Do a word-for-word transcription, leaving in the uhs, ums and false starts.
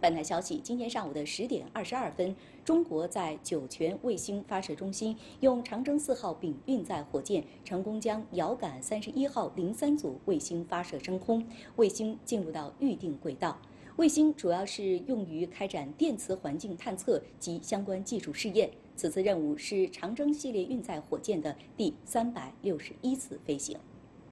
本台消息，今天上午的十点二十二分，中国在酒泉卫星发射中心用长征四号丙运载火箭成功将遥感三十一号零三组卫星发射升空，卫星进入到预定轨道。卫星主要是用于开展电磁环境探测及相关技术试验。此次任务是长征系列运载火箭的第三百六十一次飞行。